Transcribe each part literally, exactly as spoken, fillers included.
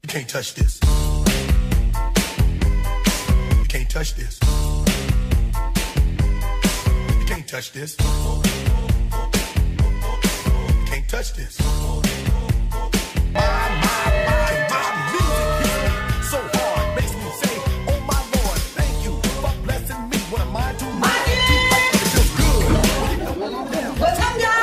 You can't touch this. You can't touch this. You can't touch this. You can't touch this. My, my, my, my music hits me so hard, makes me say, oh my Lord, thank you for blessing me. What am I doing? It feels good. What's up, y'all?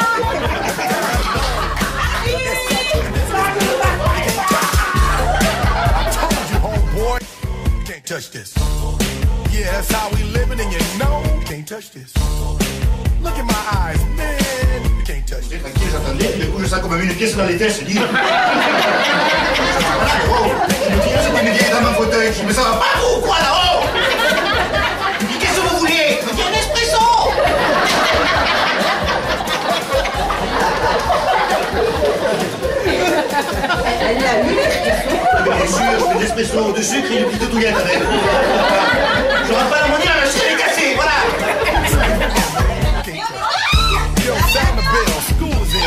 Touch this. Yeah, that's how we living, and you know you can't touch this. Look in my eyes, man. You can't touch this. Tranquille, j'attendais, du coup je sens comme une pièce dans les fesses, je dis. Voilà, oh, je me dis, c'est pas une vieille dans mon fauteuil, je me sens pas ou quoi là-haut. Je dis, qu'est-ce que vous voulez? Je dis, un espresso. Elle a eu l'espresso. Bien sûr, je fais de l'espresso, de sucre et une petite touillette avec. Je rentre pas dans mon nez, la machine est cassée, voilà. Yo, sound the bell. School is in.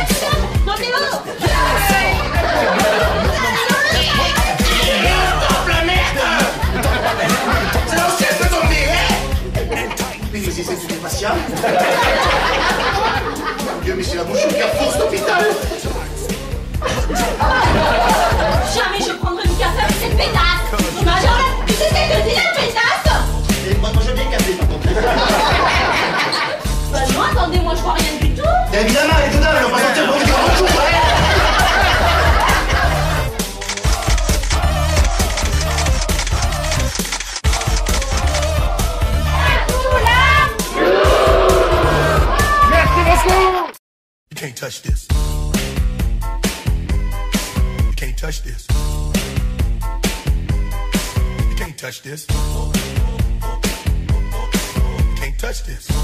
Stop la merde. C'est l'ancien de ton nez, hein. Mais c'est c'est du patient. Mon Dieu, mais c'est la bouche au carrefour, cet hôpital. Jamais je prendrai une café avec cette pétasse. T'imagines? Tu sais ce qu'elle te dit, la pétasse? Et moi, moi, je veux bien le café, par contre. Bah non, attendez, moi je vois rien du tout. Et évidemment, elle est dedans, elle va pas sortir pour le grand jour, ouais. Merci beaucoup. You can't touch this. You can't touch this. You can't touch this. You can't touch this.